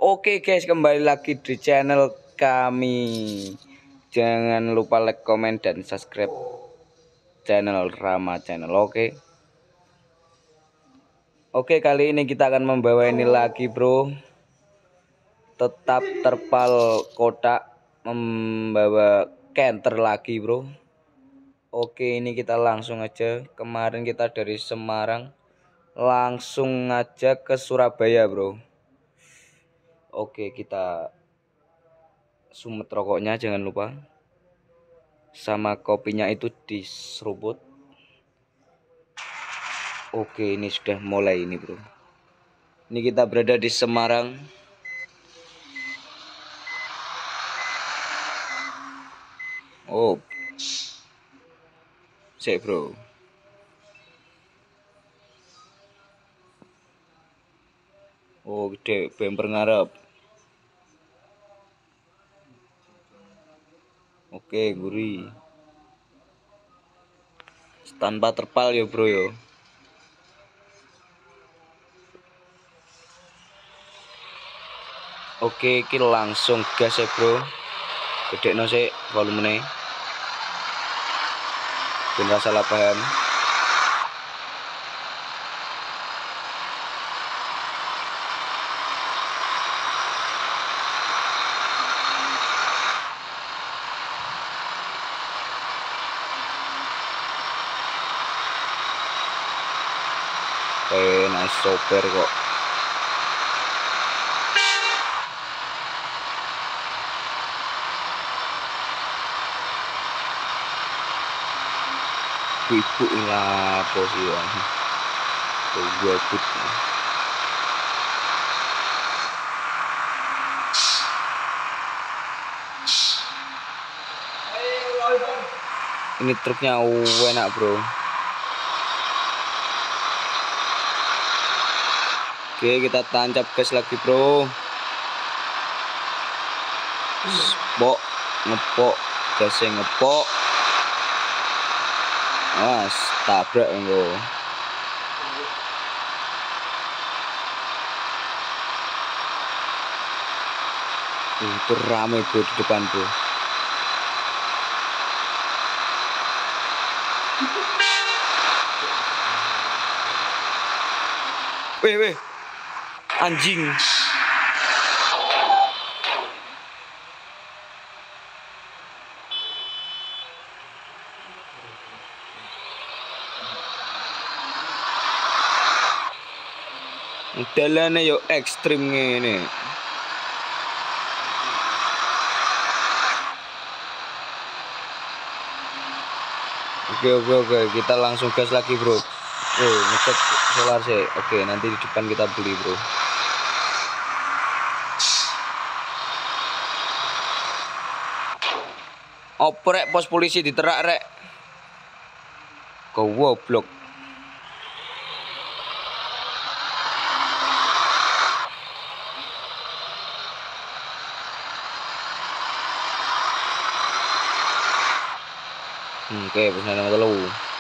Oke guys, kembali lagi di channel kami. Jangan lupa like, komen, dan subscribe channel Rama Channel. Oke, kali ini kita akan membawa ini lagi bro. Tetap terpal kotak, membawa kenter lagi bro. Oke, ini kita langsung aja. Kemarin kita dari Semarang langsung aja ke Surabaya bro. Oke, kita sumet rokoknya jangan lupa, sama kopinya itu diseruput. Oke, ini sudah mulai ini bro. Ini kita berada di Semarang. Oh, cek bro. Oh, gede bemper ngarep. Oke, gurih. Tanpa terpal ya bro yo. Oke, kita langsung gas ya bro. Gede no sih volumenya. Ben salah paham. Nice sopir kok. Ibu lah posian. Tuh gue put. Ini truknya enak bro. Oke, kita tancap gas lagi bro. Spok, ngepok, gasnya ngepok. Mas, tabrak enggak. Itu rame bro di depan bro. Weh, anjing. Dalane yo ekstrim ngene. Oke, kita langsung gas lagi bro. Ngecek solar sih. Oke, nanti di depan kita beli bro. Oprek pos polisi diterak rek. Goblok. Oke, pesan nama telu.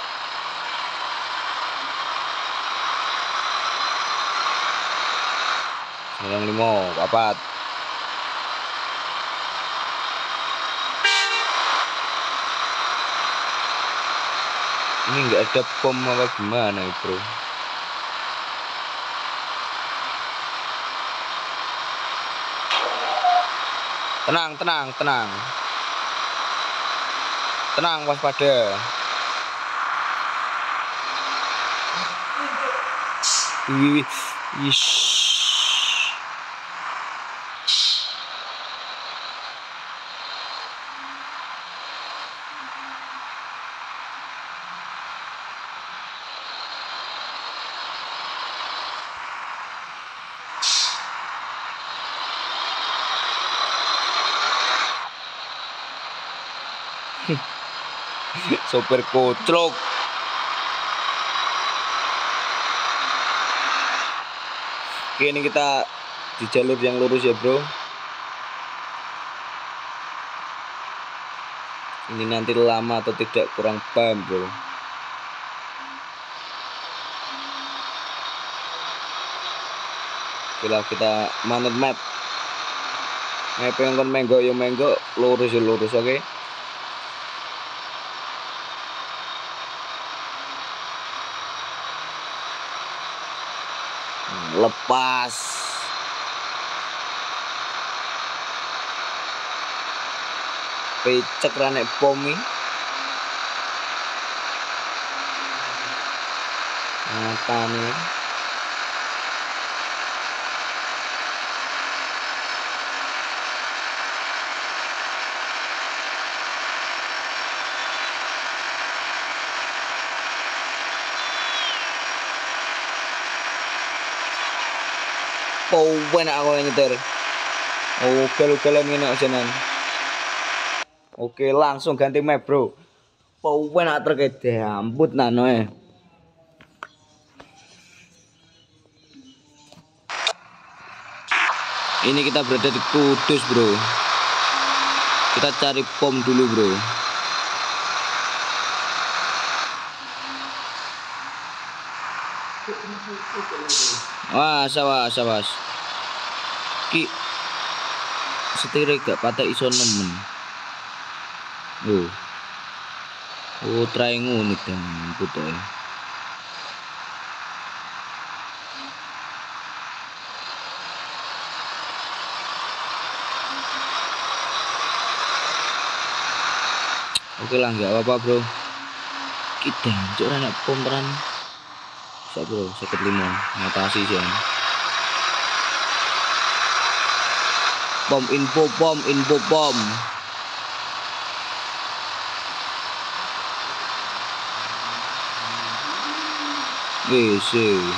Yang 5, papat. Ini nggak ada pom apa gimana ya bro? Tenang, waspada. Wih. Sopir koclok. Oke, ini kita di jalur yang lurus ya bro. Ini nanti lama atau tidak kurang paham bro. Bila kita manut map. pengen kon menggo yo menggo, lurus yo lurus, oke. Lepas. Pecek ra nek pom iki. Matane. Powen aku nyetir. Oke ngene ajanan. Oke, langsung ganti map, Bro. Powen ak truk amput nanoe. Ini kita berada di Kudus, Bro. Kita cari pom dulu, Bro. Wah, sawas. Ki setire gak patek iso nemen. Oh, try ngono amput ae. Oke lah, nggak apa-apa, Bro. Kita hancur anak pom teran. Bisa, Bro, 55. Notasi sih. Pom info pom. WC.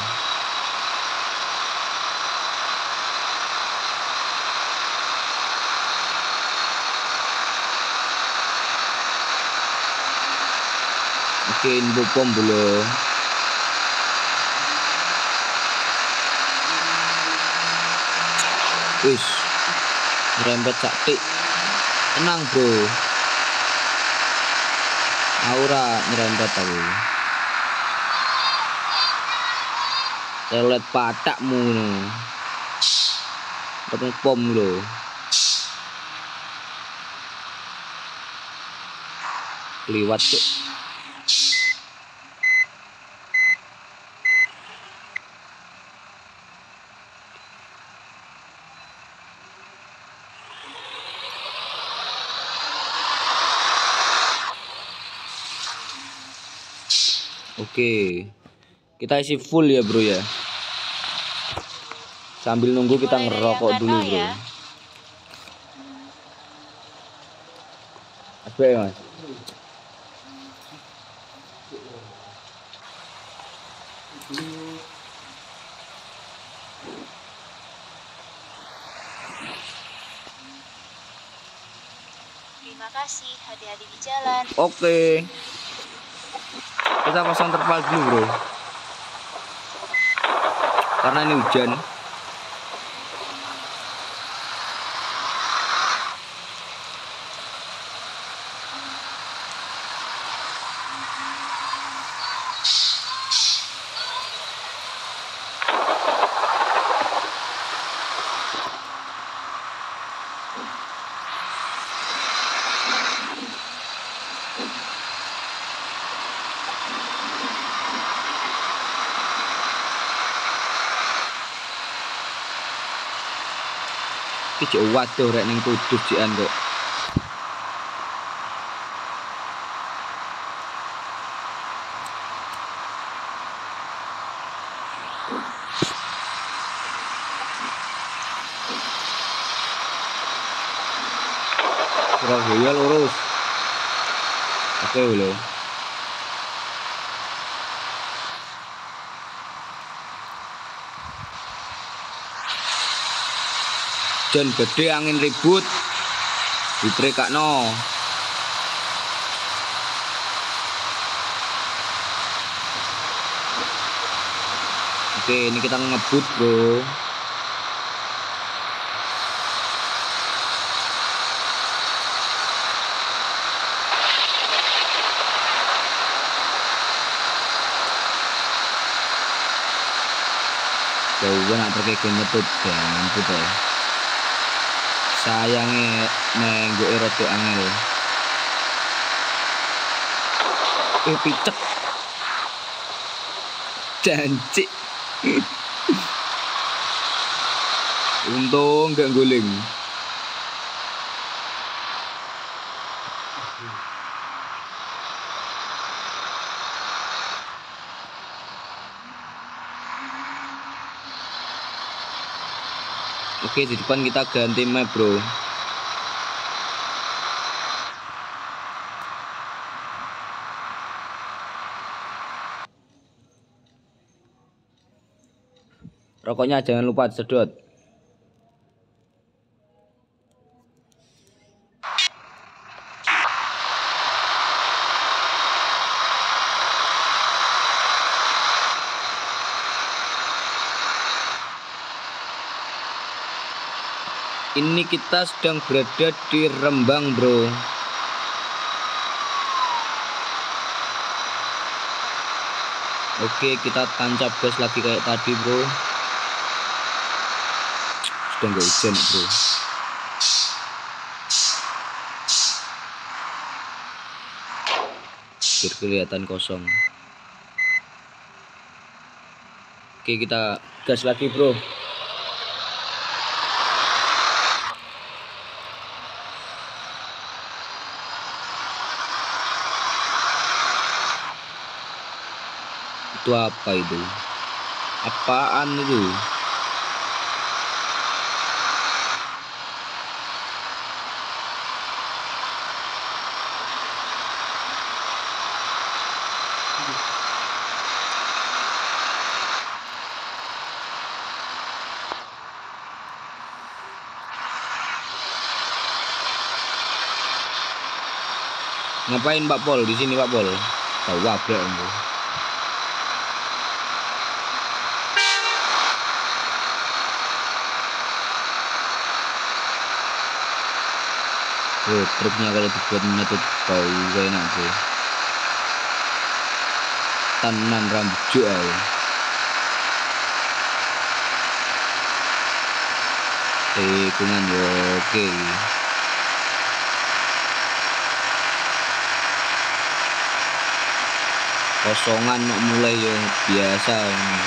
Oke, info pom belum. Wis. Rempet sakti. Tenang, Bro. Aura nyerempet aku. Telet patakmu no. Potong pom lo. Liwat cuk. Oke. Kita isi full ya, Bro ya. Sambil nunggu kita ngerokok dulu, Bro. Ya. Asbak ya, Mas. Terima kasih, hati-hati di jalan. Oke. Kita pasang terpal dulu, Bro. Karena ini hujan. Iki jek waduh rek ning Kudus jikan kok. Surabaya lurus. Oke lho. Dan gede angin ribut diprekakno. Oke, ini kita ngebut, Bro. Jauh nak pergi ke ngetut ya, ngetut ya. Sayangnya nenggo rada angel. Picek. Janji. Untung gak guling. Oke, di depan kita ganti map, bro. Rokoknya jangan lupa disedot. Ini kita sedang berada di Rembang, bro. Oke, kita tancap gas lagi kayak tadi, bro. Sudah nggak hujan, bro. Biar kelihatan kosong. Oke, kita gas lagi, bro. Itu apa itu? Apaan itu? Ngapain Pak Pol di sini, Pak Pol? Tahu wabrak itu. Oh, truknya kalau dibuat menyetut bau enak, bro. Tanan rambut jual. Tikungan yo oke. Kosongan mulai yo biasa ini.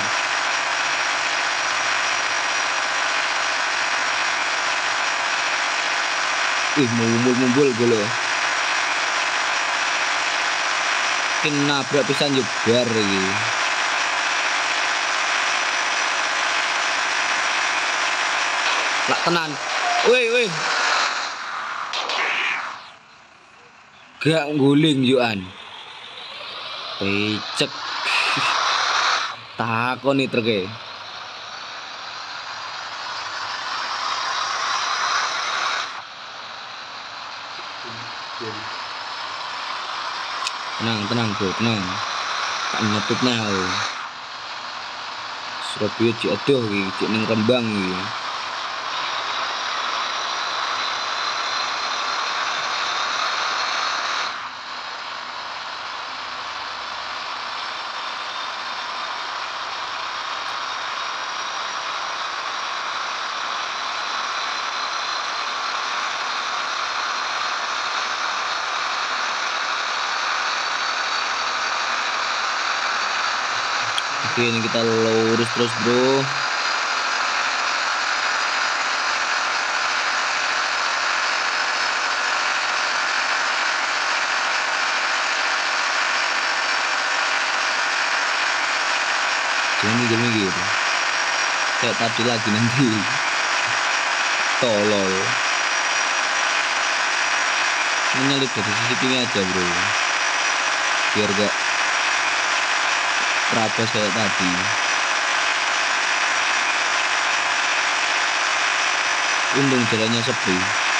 Mumbul gue. Kena nabrak pisan jebar iki. Lak tenan. Woi. Gak nguling yuan. Pecek. Takon nih truk. Tenang bro, tenang. Tak nyetutnya aku. Surabaya cik aduh cik ning Rembang iki. Oke, ini kita lurus terus, bro. Jangan minggir. Kayak tadi lagi nanti. Tolol. Menyalip dari CCTV aja, bro. Biar gak terabas kayak tadi. Untung jalannya sepi.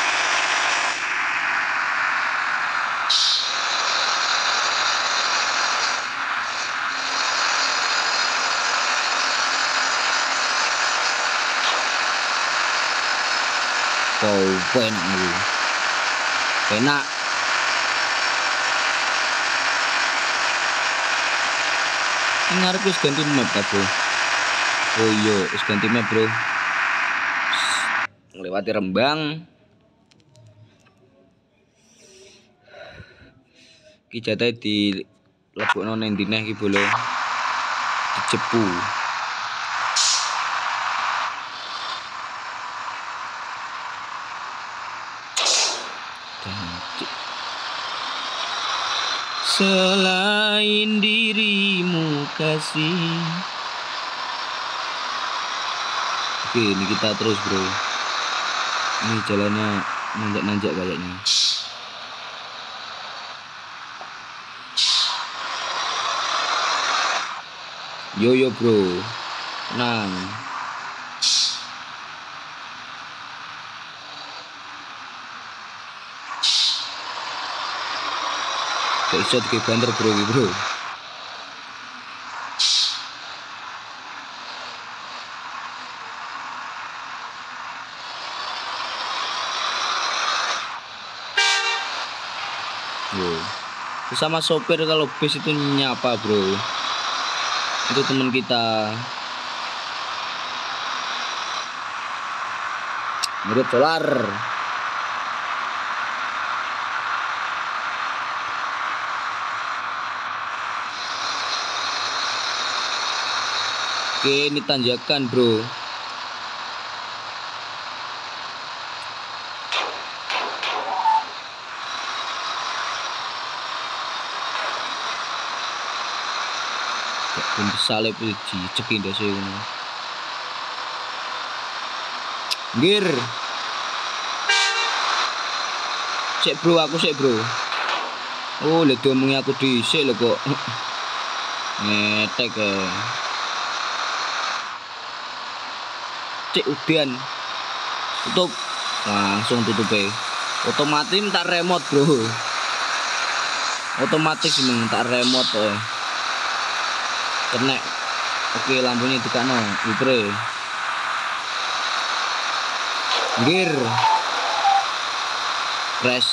Kau enak lu. Enak. Ini ngarep wis ganti map ta, bro. Oh iya, wis ganti map, bro. Melewati Rembang, Ki jatahe di lebokno ning ndi neh iki bolo. Dicepu. Selain dirimu kasih. Oke, ini kita terus bro. Ini jalannya nanjak-nanjak kayaknya. Yo bro, tenang. Gak iso dike banter bro iki bro. Yo. Sama sopir kalau bis itu nyapa bro. Itu teman kita. Murid solar. Oke, ini tanjakan bro. Gak salib iki cekin dese ngono. Ngir. Sik bro, aku sik bro. Oh, lek diomongi aku dhisik lho kok. Ngetek ya. Cek udan. Tutup. Langsung tutup otomatis tak remote bro. Otomatis tak remote kena. Oke, lampunya dikano wiper. Gear crash.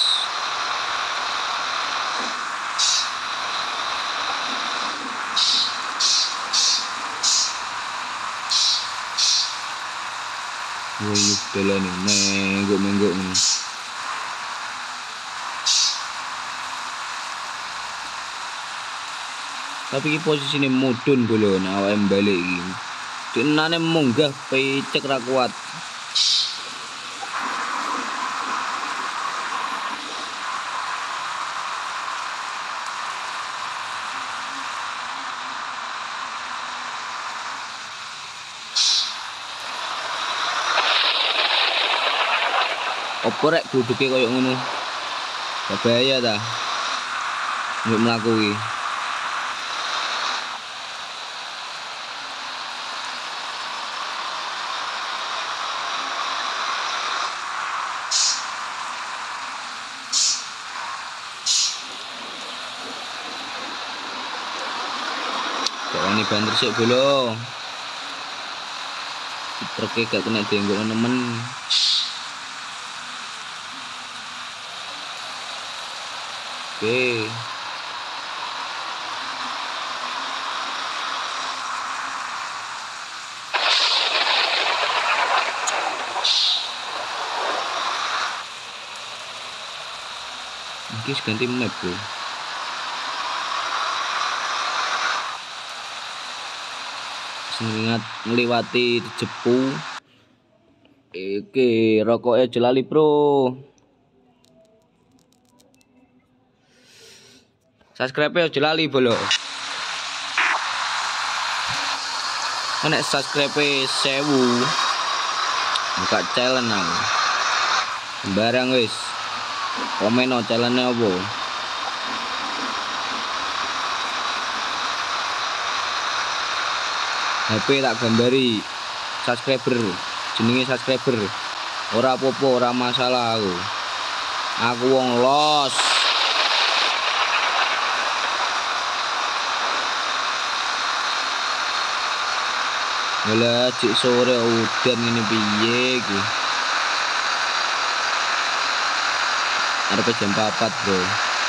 Wih, jalan nih, menggok nih. Tapi ini posisinya mudun dulu, nah awak balik ini. Dinane munggah pecek ra kuat. Opo rek duduke koyo ngono. Bahaya ta. Nek mlaku iki. Ini banter sik bolo. Truknya gak kena dienggok nemen. Oke. Mungkin ganti map bro. Sengat ngliwati Jepu. Iki rokoknya jelali bro. Subscribe-nya jelali bolo. Nek subscribe 1000 buka challenge nang. Sembarang wis. Komen no challenge-nya apa? HP tak gambari subscriber, jenenge subscriber. Ora apa-apa, ora masalah aku. Aku wong los. Wala cik sore udan ngene piye iki. Arep jam 4 bro.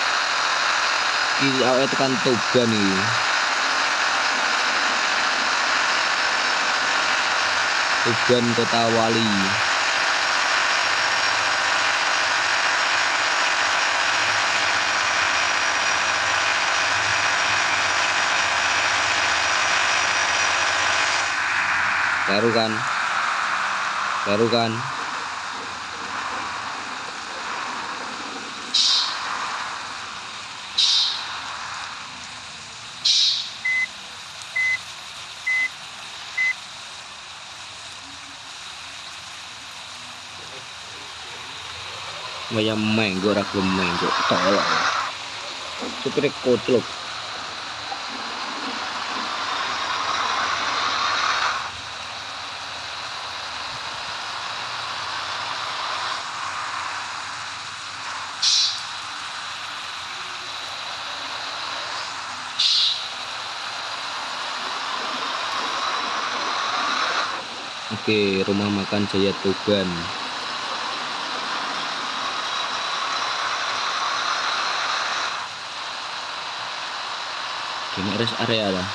Iki awake tekan Tuban iki. Tuban Kota Wali. Kleru kan. Maya menggo ora gelem menggo tolong. Supire kotlok. Oke, rumah makan Jaya Tuban. Ini rest area lah.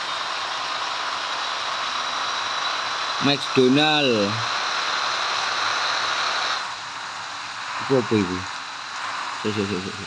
McDonald. Itu apa itu? Si.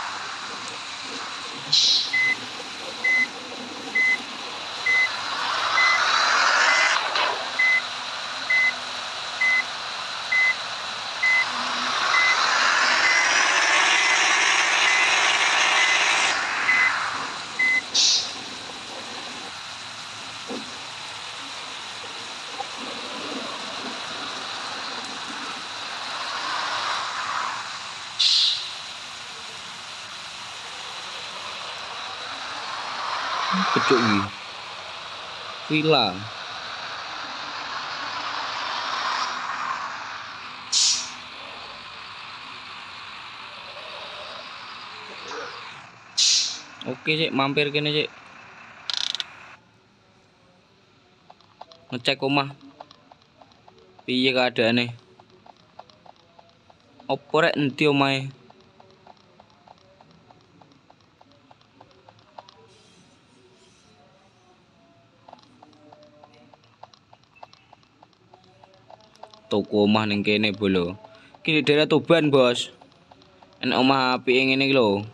Pecuk iki. Villa. Oke sih, mampir kene sih. Ngecek omah. Piye keadaane? Opo rek endi omahe? Toko omah ning kene bolo. Ki daerah Tuban, Bos. Enak omah apike ngene iki lho.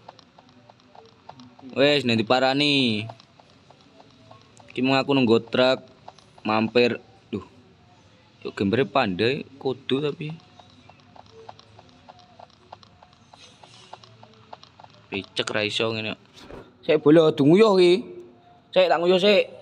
Wes nanti parani. Ki mau aku nunggu truk mampir. Duh. Yuk gembere pandai kudu tapi. Picek ra iso ngene. Sik bolo dunguyuh ki. Sik tak nguyuh sik.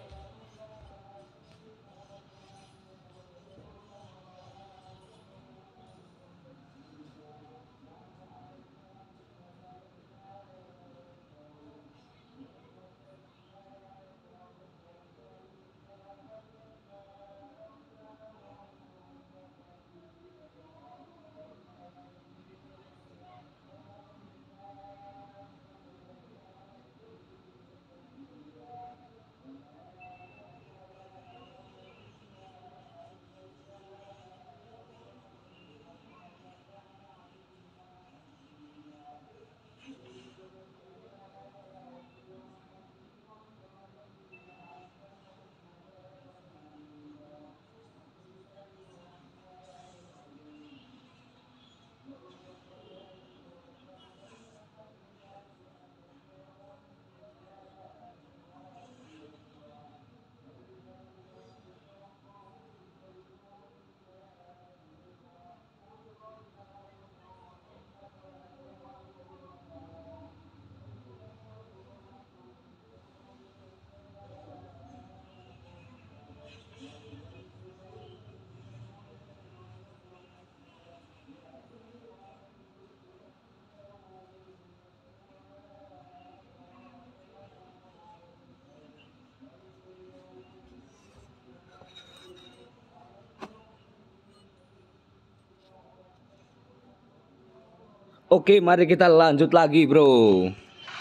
Oke, mari kita lanjut lagi, bro.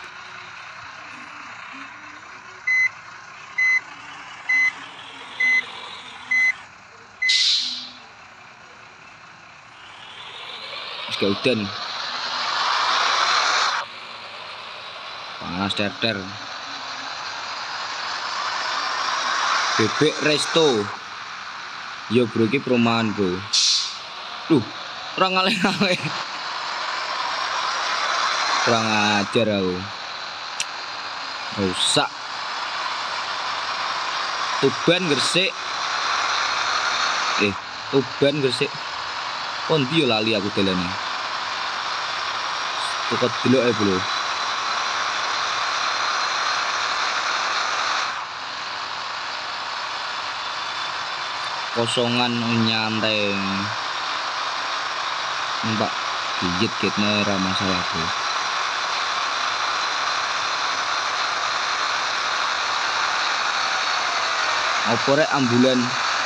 Gak udan. Panas ter. Bebek resto. Yo bro, iki perumahan, bro. Duh, orang ngale-ngale. Kurang ajar aku. Rusak. Tuban Gresik. Tuban Gresik. Kondi yo lali aku dalane. Tukot delok ae bro. Kosongan nyantai. Mbak gigit-gitne ora masalah bro. Apa rek ambulan?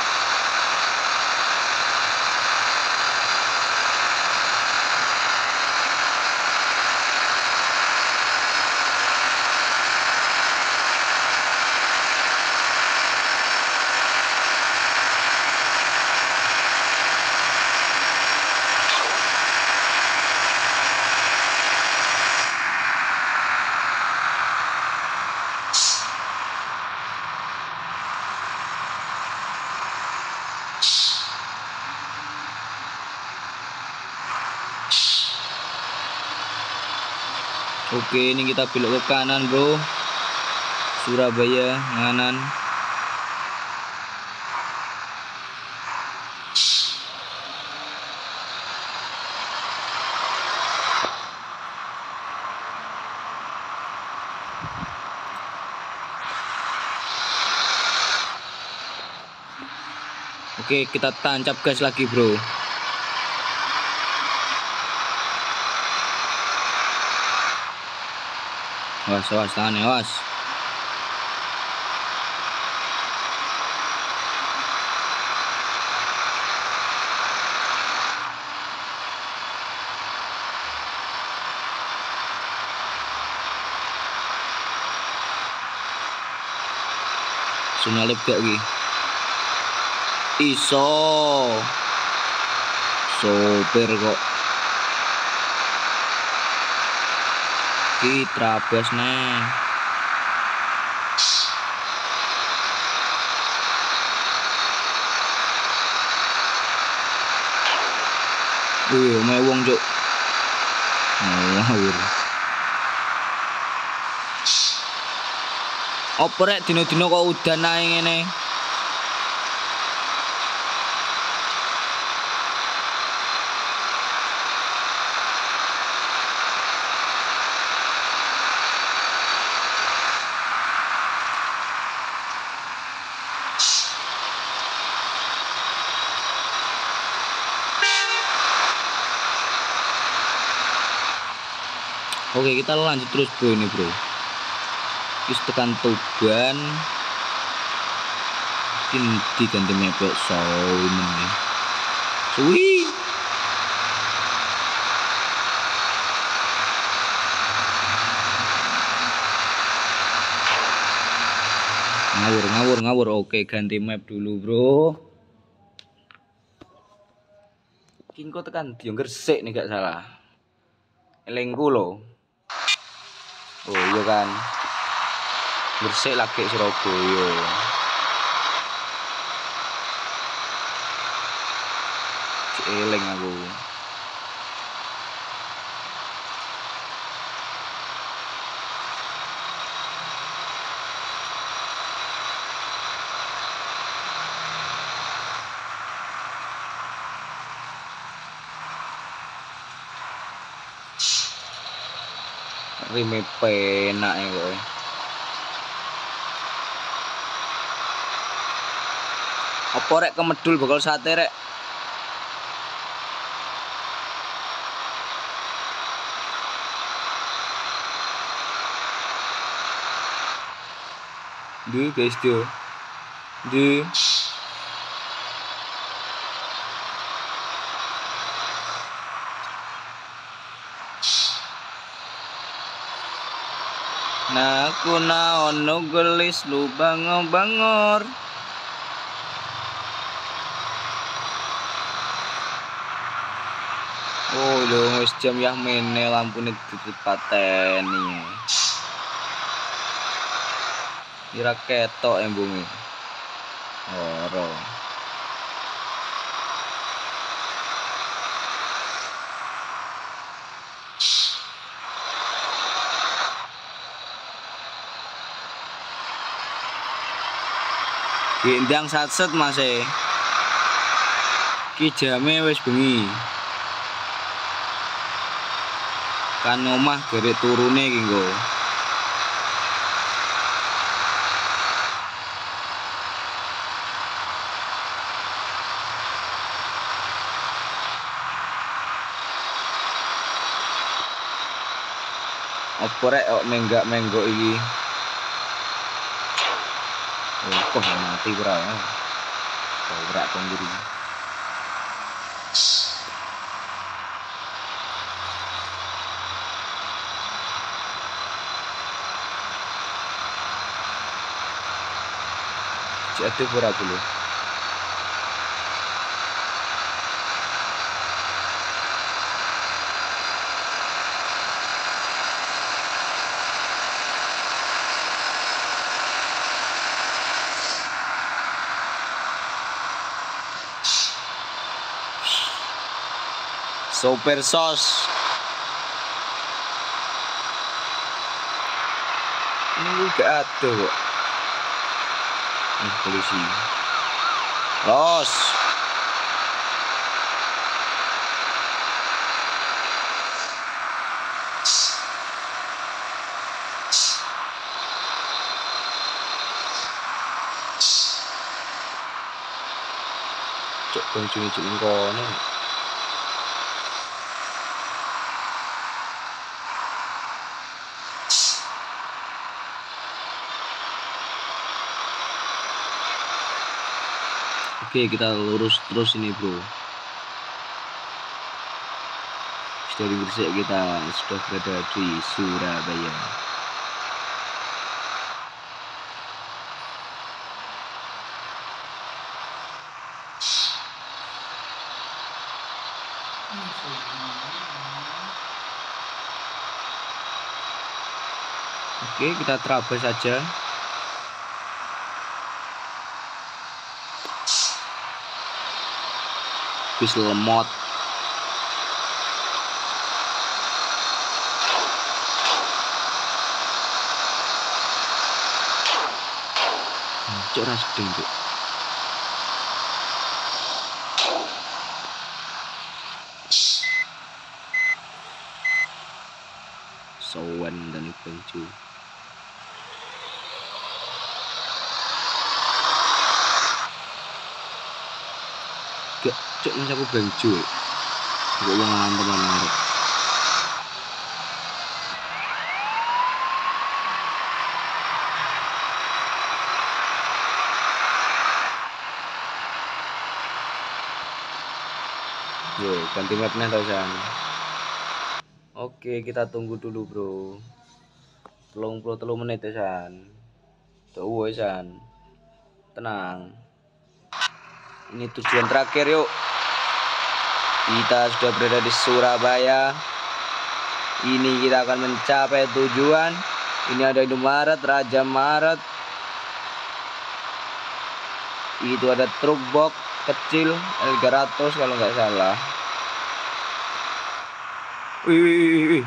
Oke, ini kita belok ke kanan bro. Surabaya kanan. Oke, kita tancap gas lagi bro. Awas, tahan ya, awas. Sunalip gak iki? Iso. Sopir kok. Ki trabas nih. Mewong cuk. Ngawur. Opo rek dino-dino kok udan ae ngene. Oke, kita lanjut terus bro ini bro. Kita tekan Tuban. Mungkin diganti mepet Sawi ini. Suwi. Ngawur. Oke, ganti map dulu bro. Kingko tekan Diong Gresik nih gak salah. Elengku loh. Oh iya kan. Gresik lagi Surabaya. Eleng aku. Rime penak ya kok. Apa rek kemedul bakal sate rek? Duh guys tuh. Duh. Naku naon nu gelis lu bangor. Oh lho wis jam ya mene lampune dipateni. Kira ketok embunge. Ora. Gendang satset Mas e. Ki jame wis bengi. Kan omah gerek turune iki nggo. Apa rek kok menggak-menggok iki? Oh, kok mati ora ya? Ora penggiri. Jatuh ora dulu. Super sos. Ini juga ada kok. Polisi. Los. Cok kunci cuk kono. Oke, kita lurus terus ini, bro. Dari Gresik kita sudah berada di Surabaya. Oke, kita terabas saja. Bis lemot. Cok ras ding, Cok. Sowan dan pencu. Gak, Cok mas aku bencu. Gue mau ngantem ngarep. Yo, ganti mapnya tau San. Oke, kita tunggu dulu, bro. 33 menit ya San. Tuh San. Tenang. Ini tujuan terakhir yuk. Kita sudah berada di Surabaya. Ini kita akan mencapai tujuan. Ini ada Indomaret, Raja Maret. Itu ada truk box kecil L300 kalau nggak salah. Wih.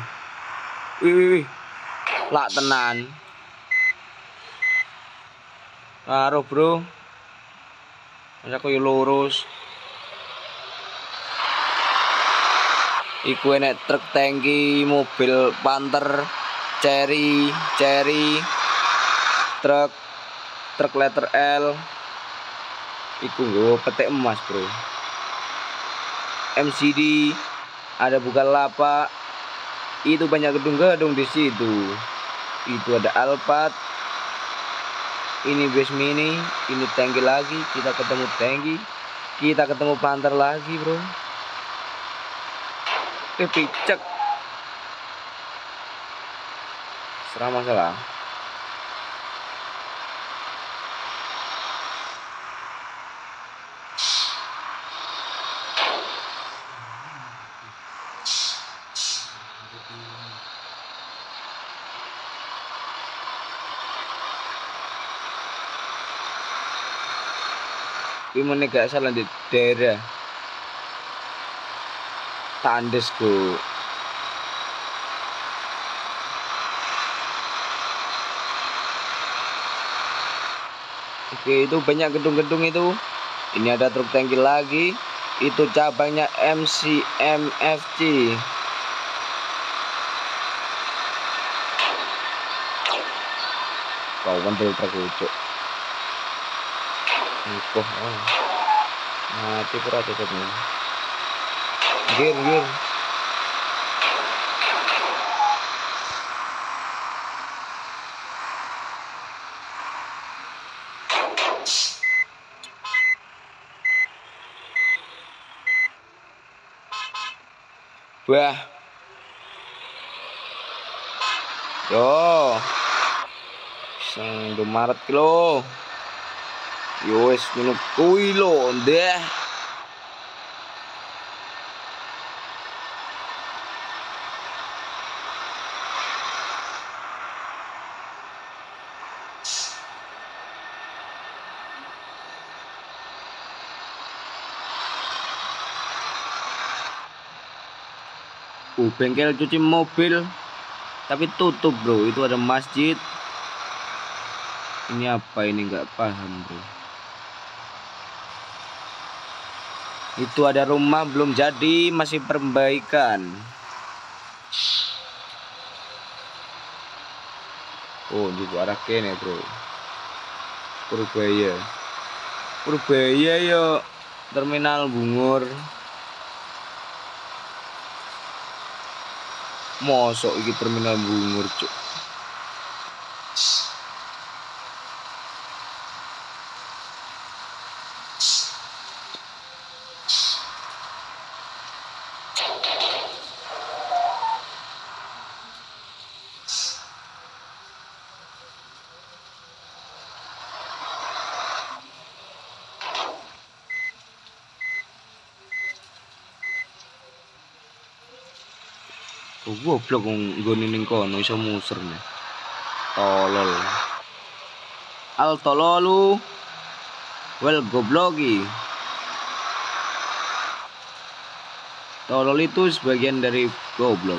Lak tenan. Karo bro. Masa aku lurus. Iku enek truk tangki, mobil Panther, Cherry, truk letter L. Iku nggo petik emas, bro. MCD, ada Bukalapak. Itu banyak gedung-gedung di situ. Itu ada Alphard. Ini bus mini, ini tangki lagi, kita ketemu tangki. Kita ketemu Panther lagi, bro. Picek. Serah masalah. Ini mana gak salah di daerah Tandes ku. Oke, itu banyak gedung-gedung itu. Ini ada truk tangki lagi. Itu cabangnya MCMFC. Kau bandel terkucuk. Ikoh. Mati pura cocoknya. Gir. Wah. Yo. Sang Maret ki lo. Yo wis ngono kuwi lho, ndeh. Bengkel cuci mobil tapi tutup bro. Itu ada masjid. Ini apa ini, nggak paham bro. Itu ada rumah belum jadi, masih perbaikan. Oh di arah kene bro. Purbaya yo. Terminal Bungur. Mosok iki terminal Bungur cuk. Goblok nggone ning kono iso muser nih. Tolol. Al tololu. Well goblogi. Tolol itu sebagian dari goblok.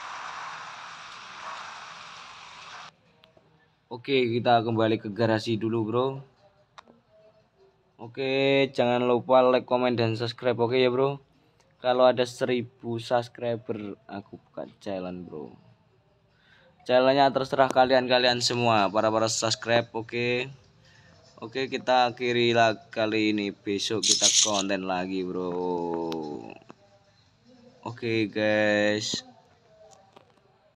Oke, kita kembali ke garasi dulu, bro. Oke, jangan lupa like, comment, dan subscribe. Oke ya, bro. Kalau ada 1000 subscriber, aku buka challenge, bro. Challenge-nya terserah kalian semua, para subscribe. Oke, kita akhiri kali ini. Besok kita konten lagi, bro. Oke, guys.